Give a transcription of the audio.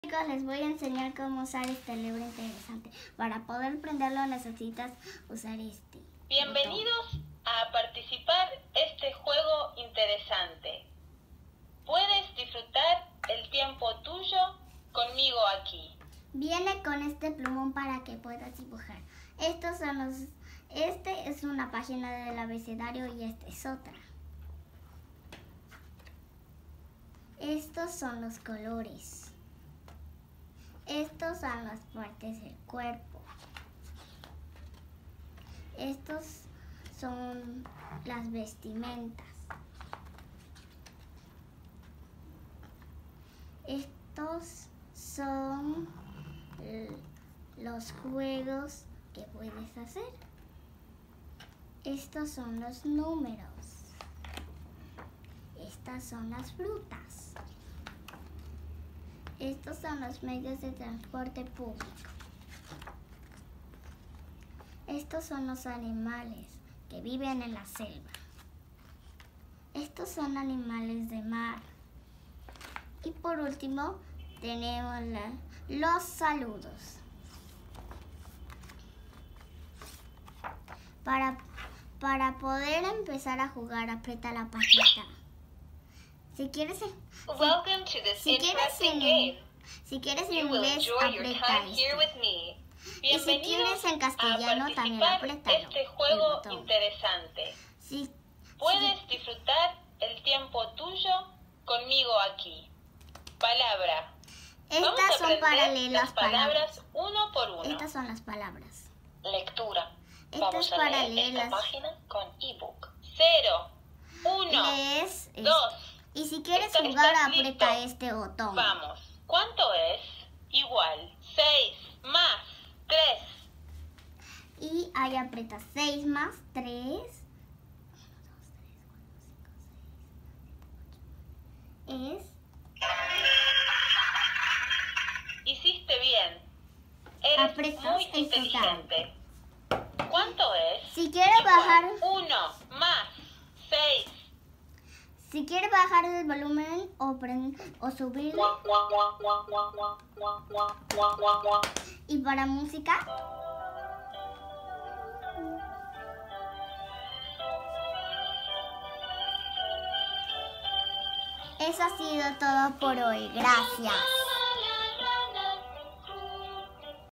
Chicos, les voy a enseñar cómo usar este libro interesante. Para poder prenderlo necesitas usar este Bienvenidos botón. a participar este juego interesante. Puedes disfrutar el tiempo tuyo conmigo aquí. Viene con este plumón para que puedas dibujar. Este es una página del abecedario y este es otra. Estos son los colores. Estos son las partes del cuerpo. Estos son las vestimentas. Estos son los juegos que puedes hacer. Estos son los números. Estas son las frutas. Estos son los medios de transporte público. Estos son los animales que viven en la selva. Estos son animales de mar. Y por último, tenemos los saludos. Para poder empezar a jugar, aprieta la patita. Si quieres en inglés, aprieta este. Y si quieres en castellano, también aprieta este juego interesante. Puedes disfrutar el tiempo tuyo conmigo aquí. Palabra. Estas son para leer las palabras uno por uno. Estas son las palabras. Lectura. Esto es para leer esta las página con ebook. 0, 1, lees 2. Y si quieres ¿Estás jugar, listo? aprieta este botón. Vamos. ¿Cuánto es? Igual. 6 más 3. Y ahí aprieta 6 más 3. Es. Hiciste bien. Eres Apretas muy el inteligente. ¿Cuánto es? Si quieres bajar. 1 más 6. Si quieres bajar el volumen o subirlo. Y para música. Eso ha sido todo por hoy. Gracias.